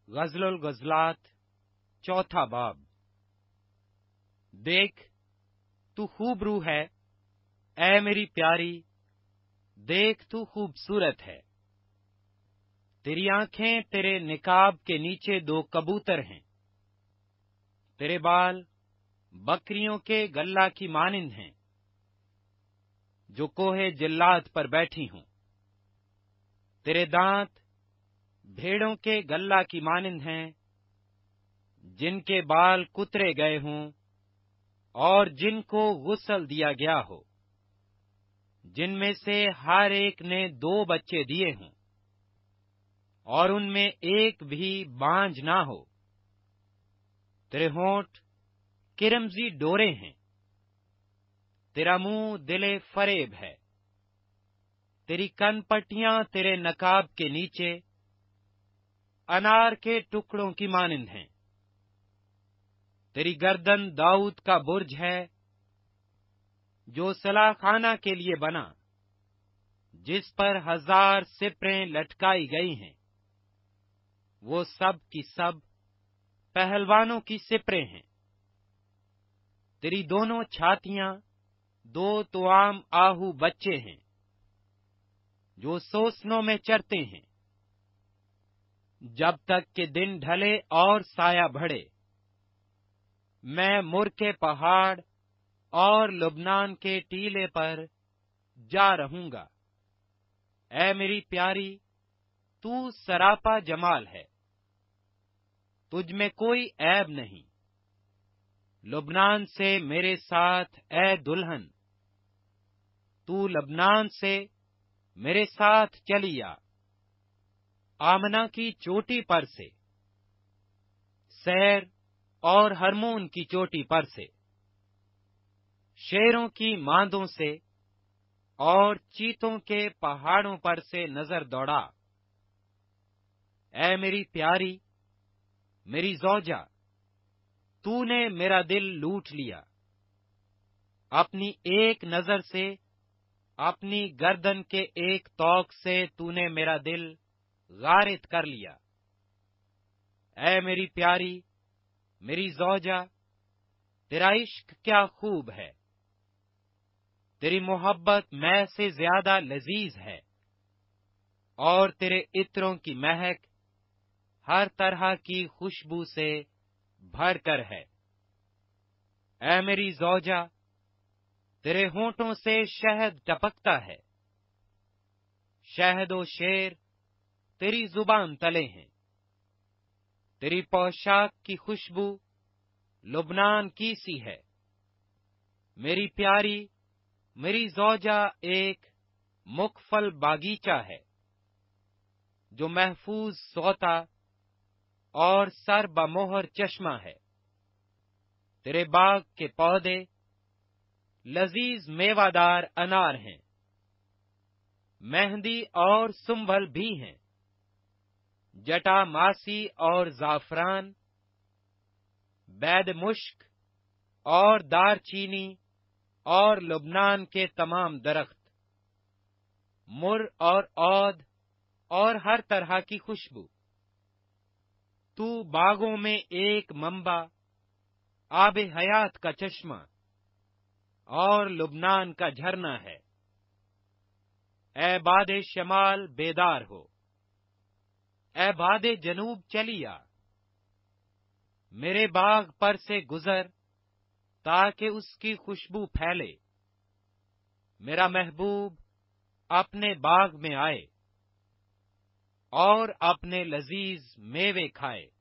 ग़ज़ल ग़ज़लात चौथा बाब। देख, तू खूबरू है, ऐ मेरी प्यारी, देख तू खूबसूरत है। तेरी आंखें तेरे निकाब के नीचे दो कबूतर हैं। तेरे बाल बकरियों के गल्ला की मानिंद हैं, जो कोहे जिल्लात पर बैठी हों। तेरे दांत भेड़ों के गल्ला की मानिंद हैं, जिनके बाल कुतरे गए हों और जिनको गुस्ल दिया गया हो, जिनमें से हर एक ने 2 बच्चे दिए हों और उनमें एक भी बांझ ना हो। तेरे होंठ किरमजी डोरे हैं, तेरा मुंह दिले फरेब है। तेरी कनपट्टियां तेरे नकाब के नीचे अनार के टुकड़ों की मानिंद हैं। तेरी गर्दन दाऊद का बुर्ज है, जो सलाखाना के लिए बना, जिस पर 1000 सिपरें लटकाई गई हैं। वो सब की सब पहलवानों की सिपरें हैं। तेरी दोनों छातियां 2 तुआम आहू बच्चे हैं, जो सोसनों में चरते हैं, जब तक कि दिन ढले और साया बढ़े। मैं मुर के पहाड़ और लुबनान के टीले पर जा रहूंगा। ऐ मेरी प्यारी, तू सरापा जमाल है, तुझ में कोई ऐब नहीं। लुबनान से मेरे साथ ऐ दुल्हन, तू लबनान से मेरे साथ चली आ। आमना की चोटी पर से, सैर और हरमोन की चोटी पर से, शेरों की मांदों से और चीतों के पहाड़ों पर से नजर दौड़ा। ऐ मेरी प्यारी, मेरी ज़ौजा, तूने मेरा दिल लूट लिया। अपनी एक नजर से, अपनी गर्दन के एक तौक से तूने मेरा दिल गारित कर लिया। ऐ मेरी प्यारी, मेरी ज़ौजा, तेरा इश्क क्या खूब है। तेरी मोहब्बत मैं से ज्यादा लजीज है, और तेरे इत्रों की महक हर तरह की खुशबू से भरकर है। ऐ मेरी ज़ौजा, तेरे होंठों से शहद टपकता है। शहद ओ शेर तेरी जुबान तले हैं। तेरी पोशाक की खुशबू लुबनान की सी है। मेरी प्यारी, मेरी ज़ौजा एक मुकफल बागीचा है, जो महफूज सोता और सर बमोहर चश्मा है। तेरे बाग के पौधे लजीज मेवादार अनार हैं, मेहंदी और सुंभल भी हैं। जटा मासी और जाफरान, बैद मुश्क और दारचीनी और लुबनान के तमाम दरख्त, मुर और औद और हर तरह की खुशबू। तू बागों में एक मंबा, आबे हयात का चश्मा और लुबनान का झरना है। ऐ बादे शमाल बेदार हो, ऐ बादे जनूब चली आ। मेरे बाग पर से गुजर, ताकि उसकी खुशबू फैले। मेरा महबूब अपने बाग में आए और अपने लजीज मेवे खाए।